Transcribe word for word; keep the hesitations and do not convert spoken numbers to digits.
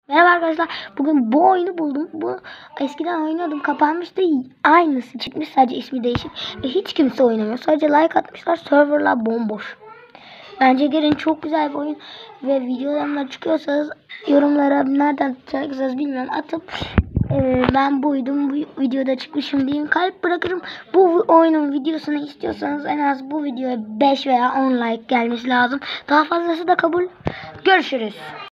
Merhaba arkadaşlar. Bugün bu oyunu buldum. Bu eskiden oynuyordum. Kapanmıştı. Aynısı çıkmış. Sadece ismi değişik. Ve hiç kimse oynamıyor. Sadece like atmışlar. Serverlar bomboş. Bence gelin, çok güzel bir oyun. Ve videolarımda çıkıyorsanız yorumlara nereden çıkacağız bilmiyorum. Atıp e, ben buydum. Bu videoda çıkmışım diyeyim. Kalp bırakırım. Bu oyunun videosunu istiyorsanız en az bu videoya beş veya on like gelmesi lazım. Daha fazlası da kabul. Görüşürüz.